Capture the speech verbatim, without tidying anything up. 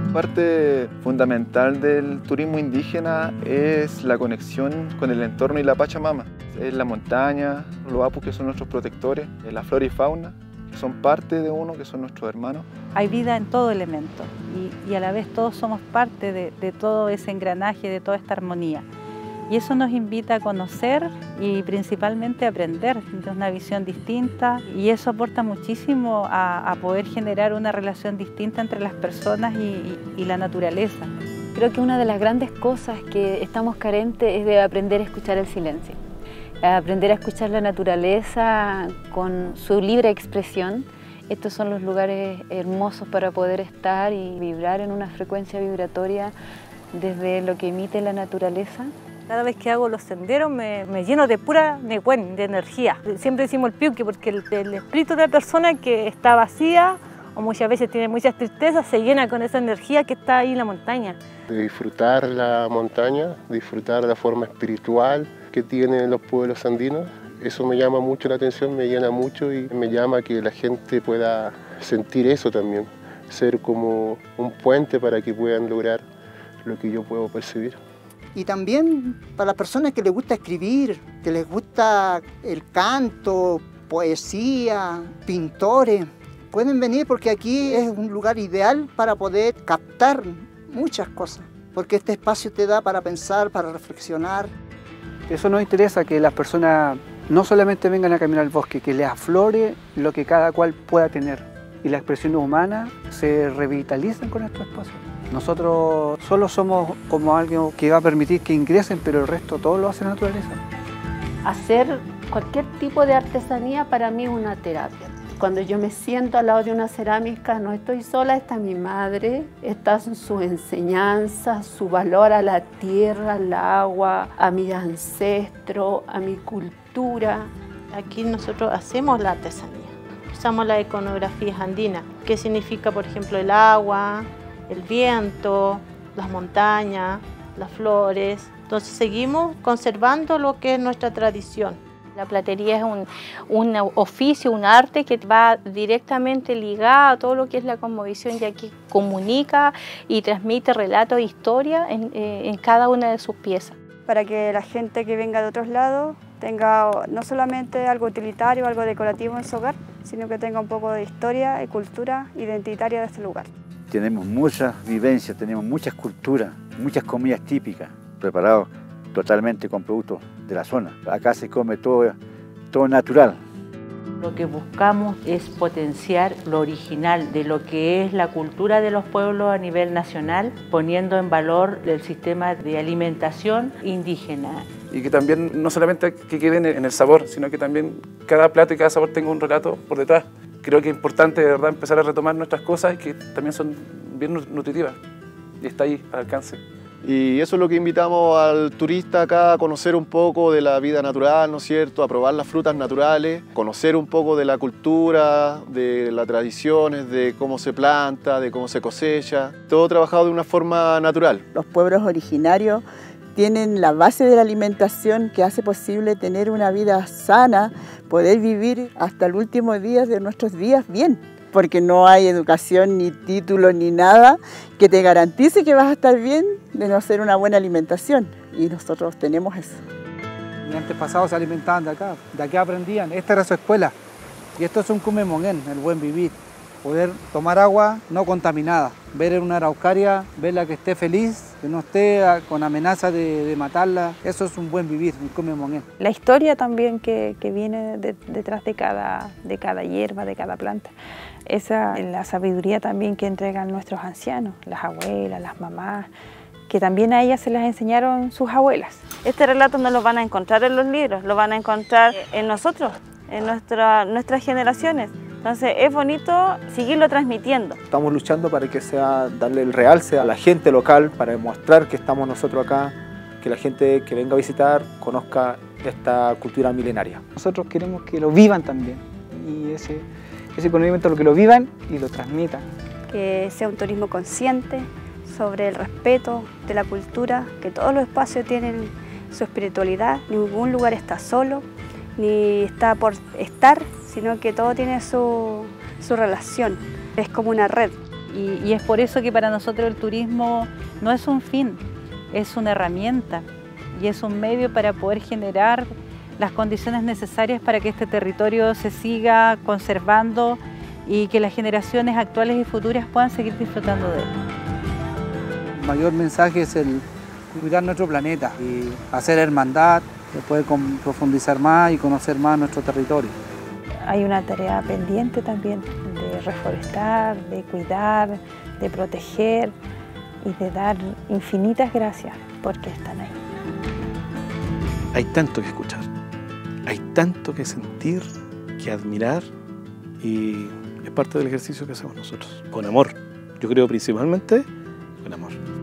Parte fundamental del turismo indígena es la conexión con el entorno y la Pachamama. Es la montaña, los apus que son nuestros protectores, la flora y fauna, que son parte de uno, que son nuestros hermanos. Hay vida en todo elemento y, y a la vez todos somos parte de, de todo ese engranaje, de toda esta armonía. Y eso nos invita a conocer y principalmente a aprender de una visión distinta, y eso aporta muchísimo a, a poder generar una relación distinta entre las personas y, y, y la naturaleza. Creo que una de las grandes cosas que estamos carentes es de aprender a escuchar el silencio, a aprender a escuchar la naturaleza con su libre expresión. Estos son los lugares hermosos para poder estar y vibrar en una frecuencia vibratoria desde lo que emite la naturaleza. Cada vez que hago los senderos me, me lleno de pura nehuén, de energía. Siempre decimos el piuque porque el, el espíritu de la persona que está vacía o muchas veces tiene muchas tristezas se llena con esa energía que está ahí en la montaña. De disfrutar la montaña, disfrutar la forma espiritual que tienen los pueblos andinos. Eso me llama mucho la atención, me llena mucho y me llama que la gente pueda sentir eso también, ser como un puente para que puedan lograr lo que yo puedo percibir. Y también para las personas que les gusta escribir, que les gusta el canto, poesía, pintores, pueden venir porque aquí es un lugar ideal para poder captar muchas cosas, porque este espacio te da para pensar, para reflexionar. Eso nos interesa, que las personas no solamente vengan a caminar al bosque, que les aflore lo que cada cual pueda tener y las expresiones humanas se revitalicen con estos espacios. Nosotros solo somos como algo que va a permitir que ingresen, pero el resto todo lo hace la naturaleza. Hacer cualquier tipo de artesanía para mí es una terapia. Cuando yo me siento al lado de una cerámica, no estoy sola, está mi madre, está su enseñanza, su valor a la tierra, al agua, a mis ancestros, a mi cultura. Aquí nosotros hacemos la artesanía, usamos las iconografías andinas, que significa, por ejemplo, el agua, el viento, las montañas, las flores. Entonces seguimos conservando lo que es nuestra tradición. La platería es un, un oficio, un arte que va directamente ligado a todo lo que es la cosmovisión, ya que comunica y transmite relatos e historia en, eh, en cada una de sus piezas. Para que la gente que venga de otros lados tenga no solamente algo utilitario, algo decorativo en su hogar, sino que tenga un poco de historia y cultura identitaria de este lugar. Tenemos muchas vivencias, tenemos muchas culturas, muchas comidas típicas, preparadas totalmente con productos de la zona. Acá se come todo, todo natural. Lo que buscamos es potenciar lo original de lo que es la cultura de los pueblos a nivel nacional, poniendo en valor el sistema de alimentación indígena. Y que también no solamente que queden en el sabor, sino que también cada plato y cada sabor tenga un relato por detrás. Creo que es importante de verdad empezar a retomar nuestras cosas que también son bien nutritivas y está ahí al alcance. Y eso es lo que invitamos al turista acá a conocer un poco de la vida natural, ¿no es cierto? A probar las frutas naturales, conocer un poco de la cultura, de las tradiciones, de cómo se planta, de cómo se cosecha, todo trabajado de una forma natural. Los pueblos originarios tienen la base de la alimentación que hace posible tener una vida sana, poder vivir hasta el último día de nuestros días bien, porque no hay educación, ni título, ni nada que te garantice que vas a estar bien de no ser una buena alimentación, y nosotros tenemos eso. Mis antepasados se alimentaban de acá, de acá aprendían, esta era su escuela, y esto es un cumemonguén, el buen vivir. Poder tomar agua no contaminada, ver en una araucaria, verla que esté feliz, que no esté con amenaza de, de matarla, eso es un buen vivir, un cumemonguén. La historia también que, que viene de, detrás de cada, de cada hierba, de cada planta, esa la sabiduría también que entregan nuestros ancianos, las abuelas, las mamás, que también a ellas se las enseñaron sus abuelas. Este relato no lo van a encontrar en los libros, lo van a encontrar en nosotros, en nuestra, nuestras generaciones. Entonces es bonito seguirlo transmitiendo. Estamos luchando para que sea, darle el realce a la gente local, para demostrar que estamos nosotros acá, que la gente que venga a visitar conozca esta cultura milenaria. Nosotros queremos que lo vivan también, y ese, ese conocimiento lo que lo vivan y lo transmitan. Que sea un turismo consciente sobre el respeto de la cultura, que todos los espacios tienen su espiritualidad, ningún lugar está solo, ni está por estar, sino que todo tiene su, su relación, es como una red. Y, y es por eso que para nosotros el turismo no es un fin, es una herramienta y es un medio para poder generar las condiciones necesarias para que este territorio se siga conservando y que las generaciones actuales y futuras puedan seguir disfrutando de él. El mayor mensaje es el cuidar nuestro planeta y hacer hermandad, de poder profundizar más y conocer más nuestro territorio. Hay una tarea pendiente también de reforestar, de cuidar, de proteger y de dar infinitas gracias porque están ahí. Hay tanto que escuchar, hay tanto que sentir, que admirar y es parte del ejercicio que hacemos nosotros, con amor. Yo creo principalmente con amor.